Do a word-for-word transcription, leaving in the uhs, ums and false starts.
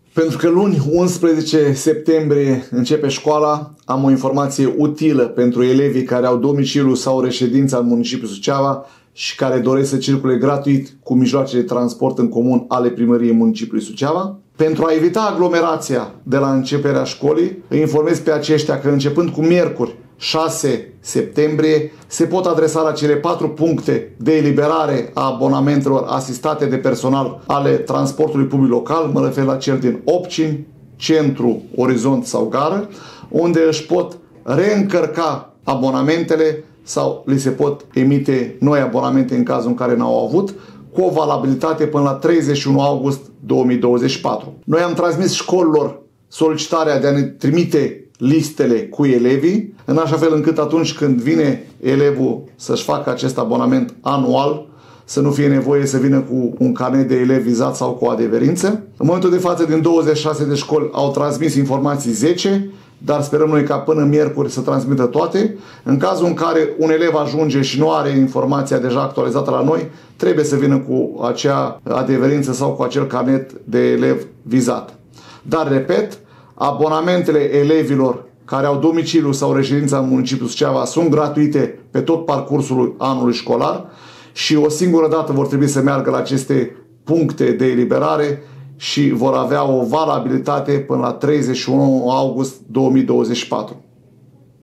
Pentru că luni, unsprezece septembrie, începe școala, am o informație utilă pentru elevii care au domiciliu sau reședința în municipiul Suceava și care doresc să circule gratuit cu mijloace de transport în comun ale primăriei municipiului Suceava. Pentru a evita aglomerația de la începerea școlii, îi informez pe aceștia că începând cu miercuri, șase septembrie, se pot adresa la cele patru puncte de eliberare a abonamentelor asistate de personal ale transportului public local, mă refer la cel din Opcini, Centru, Orizont sau Gară, unde își pot reîncărca abonamentele sau li se pot emite noi abonamente în cazul în care n-au avut, cu o valabilitate până la treizeci și unu august două mii douăzeci și patru. Noi am transmis școlilor solicitarea de a ne trimite listele cu elevii, în așa fel încât atunci când vine elevul să-și facă acest abonament anual, să nu fie nevoie să vină cu un carnet de elev vizat sau cu o adeverință. În momentul de față, din douăzeci și șase de școli au transmis informații zece, dar sperăm noi ca până miercuri să transmită toate. În cazul în care un elev ajunge și nu are informația deja actualizată la noi, trebuie să vină cu acea adeverință sau cu acel carnet de elev vizat. Dar, repet, abonamentele elevilor care au domiciliu sau reședința în municipiul Suceava sunt gratuite pe tot parcursul anului școlar și o singură dată vor trebui să meargă la aceste puncte de eliberare și vor avea o valabilitate până la treizeci și unu august două mii douăzeci și patru.